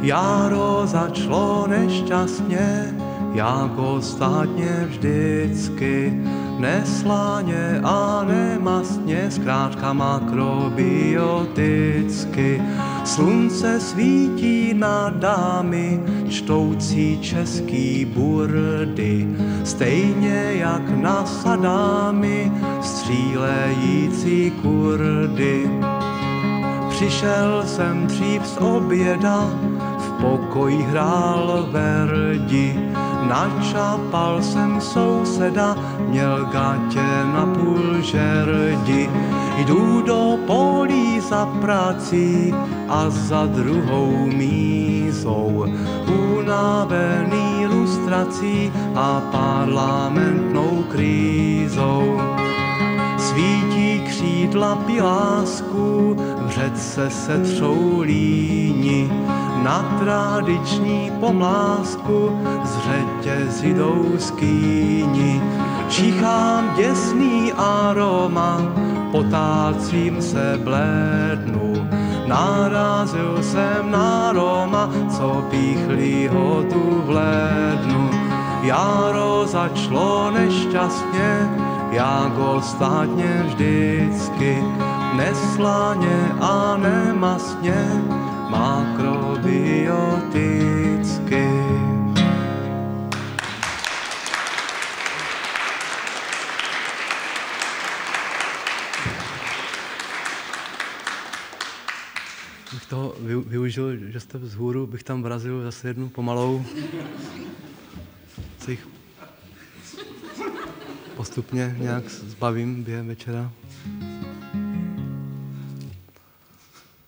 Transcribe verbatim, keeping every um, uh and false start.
Jaro začalo nešťastně, jak ostatně vždycky, nesláně a nemastně, zkrátka makrobioticky. Slunce svítí na dámy, čtoucí český burdy, stejně jak na Sadámy, střílející Kurdy. Přišel jsem dřív z oběda, v pokoji hrál Verdi, načapal jsem souseda, měl gatě na půl žerdi. Jdu do polí za prací a za druhou mízou, unavený lustrací a parlamentnou krízou. Svítí křídla pilásku, v řece se třou líni, na tradiční pomlásku z řetězy jdou skýni. Čichám děsný aroma, potácím se blédnu, narazil jsem na Roma, co píchlýho tu v lednu. Jaro začalo nešťastně, jak ostatně vždycky, neslaně a nemastně, makrobioticky. Bych toho využil, že jste vzhůru, bych tam vrazil zase jednu pomalou. Co jich postupně nějak zbavím během večera.